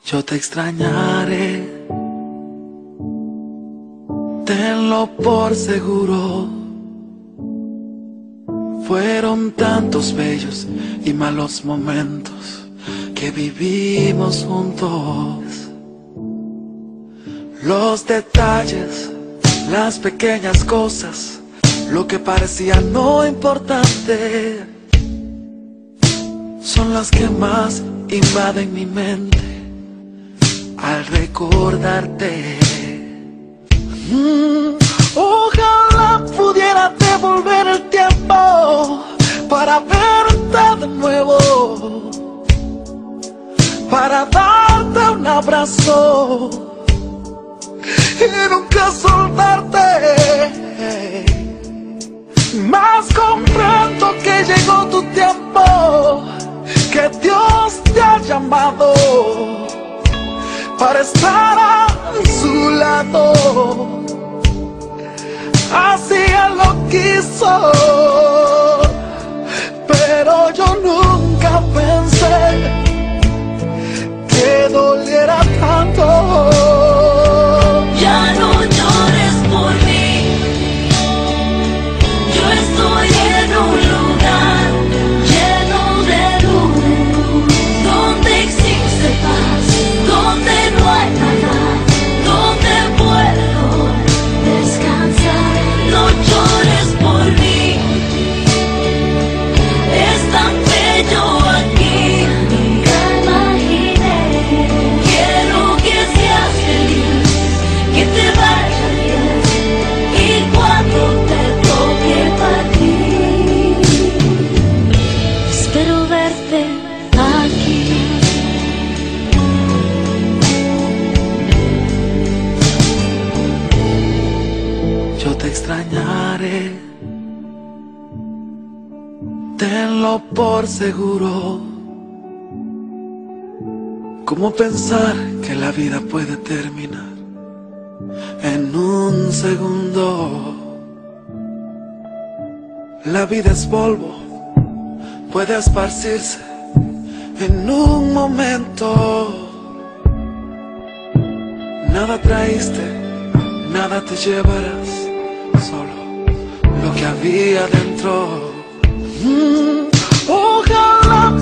Yo te extrañaré, tenlo por seguro. Fueron tantos bellos y malos momentos que vivimos juntos. Los detalles, las pequeñas cosas, lo que parecía no importante, son las que más invaden mi mente al recordarte. Ojalá pudiera devolver el tiempo para verte de nuevo, para darte un abrazo y nunca soltarte. Mas comprendo que llegó tu tiempo, que Dios te ha llamado para estar a su lado. Así Él lo quiso, pero yo nunca pensé que doliera tanto. Ya no llores por mí, yo estoy en un lugar lleno de luz, donde existe paz, donde no hay maldad, donde puedo descansar. No llores por mí, es tan bello aquí, nunca imaginé. Quiero que seas feliz, que te vaya bien, y cuando te toque partir, espero verte aquí. Yo te extrañaré, tenlo por seguro. ¿Cómo pensar que la vida puede terminar en un segundo? La vida es polvo, puede esparcirse en un momento. Nada traíste, nada te llevarás, solo lo que había dentro. Ojalá